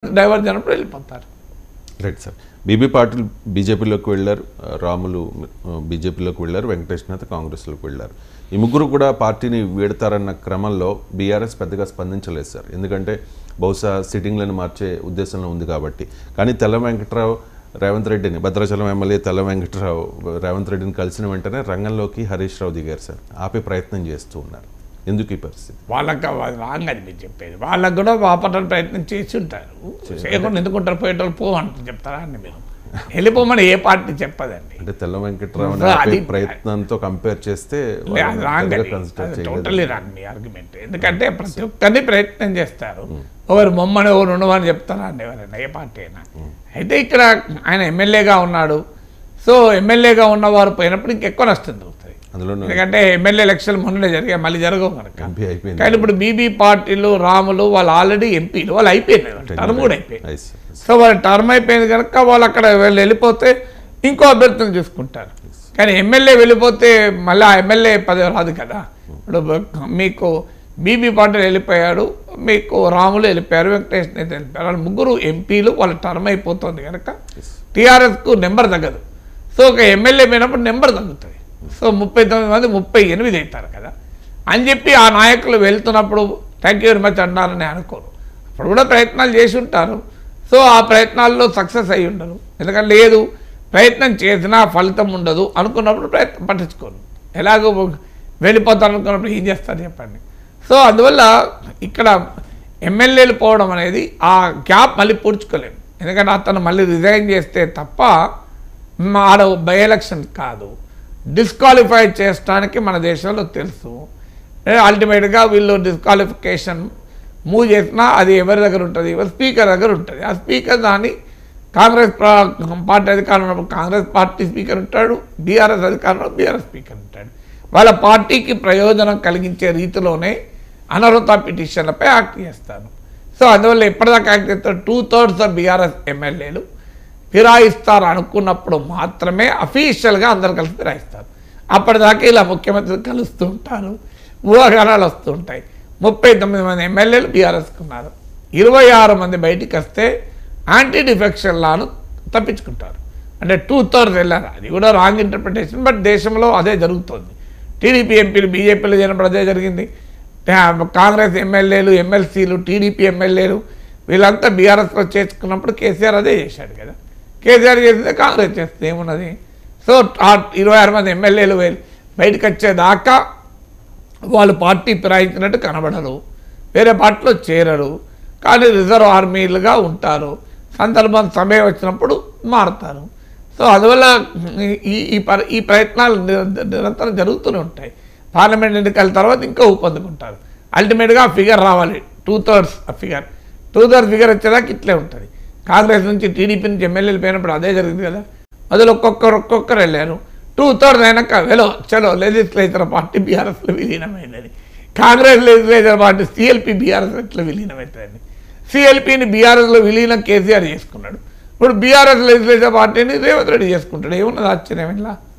Diverge అయినప్పుడు వెళ్ళిపోతారు. Right sir. BB Patil బీజేపీలోకి వెళ్ళారు, రాములు బీజేపీలోకి వెళ్ళారు, వెంకటేశ్వరనాథ్ కాంగ్రెస్లోకి వెళ్ళారు. ఈ ముగ్గురు కూడా పార్టీని వీడతారన్న క్రమంలో బీఆర్ఎస్ పెద్దగా స్పందించలేదు సార్. ఎందుకంటే బహుశా సిట్టింగ్లను మార్చే ఉద్దేశంలో ఉంది కాబట్టి. కానీ తెల్ల వెంకట్రావు రేవంత్ రెడ్డిని, భద్రాచలం ఎమ్మెల్యే తెల్ల వెంకట్రావు రేవంత్ రెడ్డిని కలిసిన వెంటనే రంగంలోకి హరీష్ రావు దిగారు సార్. ఆపే ప్రయత్నం చేస్తూ ఉన్నారు. ఎందుకు ఈ పరిస్థితి? వాళ్ళకి రాంగ్ అది మీరు చెప్పేది. వాళ్ళకు కూడా ఆపటానికి ప్రయత్నం చేసి ఉంటారు. చేయకుండా ఎందుకుంటారు? పోయేటోళ్ళు పో అంటే చెప్తారా అండి మీరు? వెళ్ళిపోమని ఏ పార్టీ చెప్పదండి. అంటే తెల్ల వెంకట్రావు ప్రయత్నంతో కంపేర్ చేస్తే టోటల్లీ రాంగ్ మీ ఆర్గ్యుమెంట్. ఎందుకంటే ప్రతి ఒక్కరిని ప్రయత్నం చేస్తారు. ఒకరు మొమ్మని ఒకరు ఉండమని చెప్తారా అండి ఎవరైనా, ఏ పార్టీ అయినా. అయితే ఇక్కడ ఆయన ఎమ్మెల్యేగా ఉన్నాడు. సో ఎమ్మెల్యేగా ఉన్నవారు పోయినప్పుడు ఇంకెక్కువ నష్టం జరుగుతుంది. ఎందుకంటే ఎమ్మెల్యే ఎలక్షన్ మొన్ననే జరిగాయి, మళ్ళీ జరగవు కనుక. కానీ ఇప్పుడు బీబీ పార్టీలు రాములు వాళ్ళు ఆల్రెడీ ఎంపీలు, వాళ్ళు అయిపోయినారు, టర్మ్ కూడా అయిపోయింది. సో వాళ్ళ టర్మ్ అయిపోయింది కనుక వాళ్ళు అక్కడ వెళ్ళిపోతే ఇంకో అభ్యర్థులు చూసుకుంటారు. కానీ ఎమ్మెల్యే వెళ్ళిపోతే మళ్ళీ ఆ ఎమ్మెల్యే పదవి రాదు కదా. ఇప్పుడు మీకు బీబీ పాటిల్ వెళ్ళిపోయాడు, మీకు రాములు వెళ్ళిపోయారు, వెంకటేష్ నేత వెళ్ళిపోయారు. వాళ్ళు ముగ్గురు ఎంపీలు, వాళ్ళ టర్మ్ అయిపోతుంది కనుక టీఆర్ఎస్కు నెంబర్ తగ్గదు. సో ఒక ఎమ్మెల్యే పోయినప్పుడు నెంబర్ తగ్గుతుంది. సో 39 మంది 38 అవుతారు కదా అని చెప్పి ఆ నాయకులు వెళ్తున్నప్పుడు థ్యాంక్ యూ వెరీ మచ్ అన్నారని అనుకోరు. అప్పుడు కూడా ప్రయత్నాలు చేసి ఉంటారు. సో ఆ ప్రయత్నాల్లో సక్సెస్ అయ్యి ఉండరు. ఎందుకంటే లేదు ప్రయత్నం చేసినా ఫలితం ఉండదు అనుకున్నప్పుడు ప్రయత్నం పట్టించుకోరు. ఎలాగో వెళ్ళిపోతారు అనుకున్నప్పుడు ఏం చేస్తారు చెప్పండి. సో అందువల్ల ఇక్కడ ఎమ్మెల్యేలు పోవడం అనేది ఆ గ్యాప్ మళ్ళీ పూడ్చుకోలేము. ఎందుకంటే అతను మళ్ళీ రిజైన్ చేస్తే తప్ప ఆడ బై ఎలక్షన్ కాదు, డిస్క్వాలిఫై చేయడానికి మన దేశంలో తెలుసు. అల్టిమేట్గా వీళ్ళు డిస్క్వాలిఫికేషన్ మూవ్ చేసినా అది ఎవరి దగ్గర ఉంటుంది? స్పీకర్ దగ్గర ఉంటుంది. ఆ స్పీకర్ దాన్ని కాంగ్రెస్ పార్టీ అధికారం ఉన్నప్పుడు కాంగ్రెస్ పార్టీ స్పీకర్ ఉంటాడు, బీఆర్ఎస్ అధికారంలో బీఆర్ఎస్ స్పీకర్ ఉంటాడు. వాళ్ళ పార్టీకి ప్రయోజనం కలిగించే రీతిలోనే అనర్హత పిటిషన్లపై యాక్ట్ చేస్తాను. సో అందువల్ల ఎప్పటిదాకా యాక్ట్ చేస్తారు? 2/3 బీఆర్ఎస్ ఎమ్మెల్యేలు ఫిరాయిస్తారు అనుకున్నప్పుడు మాత్రమే అఫీషియల్గా అందరు కలిసి ఫిరాయిస్తారు. అప్పటిదాకా ఇలా ముఖ్యమంత్రి కలుస్తూ ఉంటారు, ఊహాగానాలు వస్తూ ఉంటాయి. 39 మంది ఎమ్మెల్యేలు బీఆర్ఎస్కి ఉన్నారు, 26 మంది బయటికి వస్తే యాంటీ డిఫెక్షన్ లాను తప్పించుకుంటారు. అంటే 2/3 వెళ్ళారు. అది కూడా రాంగ్ ఇంటర్ప్రిటేషన్, బట్ దేశంలో అదే జరుగుతుంది. టీడీపీ ఎంపీలు బీజేపీలో చేరినప్పుడు అదే జరిగింది. కాంగ్రెస్ ఎమ్మెల్యేలు, ఎమ్మెల్సీలు, టీడీపీ ఎమ్మెల్యేలు వీళ్ళంతా బీఆర్ఎస్లో చేర్చుకున్నప్పుడు కేసీఆర్ అదే చేశాడు కదా. కేసీఆర్ చేస్తే కాంగ్రెస్ చేస్తే ఏమున్నది? సో 26 మంది ఎమ్మెల్యేలు బయటకు వచ్చేదాకా వాళ్ళు పార్టీ ఫిరాయించినట్టు కనబడరు, వేరే పార్టీలో చేరరు, కానీ రిజర్వ్ ఆర్మీలుగా ఉంటారు. సందర్భం సమయం వచ్చినప్పుడు మారుతారు. సో అందువల్ల ఈ ప్రయత్నాలు నిరంతరం జరుగుతూనే ఉంటాయి. పార్లమెంట్ ఎన్నికల తర్వాత ఇంకా ఊపందుకుంటారు. అల్టిమేట్గా ఫిగర్ రావాలి, 2/3 ఫిగర్. 2/3 ఫిగర్ వచ్చేదాకా ఇట్లే ఉంటుంది. కాంగ్రెస్ నుంచి టీడీపీ నుంచి ఎమ్మెల్యేలు పోయినప్పుడు అదే జరిగింది కదా. మొదలు ఒక్కొక్కరు వెళ్ళారు. 2/3 అయినాక చలో లెజిస్లేచర్ పార్టీ బీఆర్ఎస్లో విలీనమైందని. Congress legislature party CLP BRS ఎట్లా విలీనమవుతుందండి? సిఎల్పీని బీఆర్ఎస్లో విలీనం కేసీఆర్ చేసుకున్నాడు. ఇప్పుడు బీఆర్ఎస్ లెజిస్లేచర్ పార్టీని రేవంత్ రెడ్డి చేసుకుంటాడు. ఏమున్నది ఆశ్చర్యం ఇలా?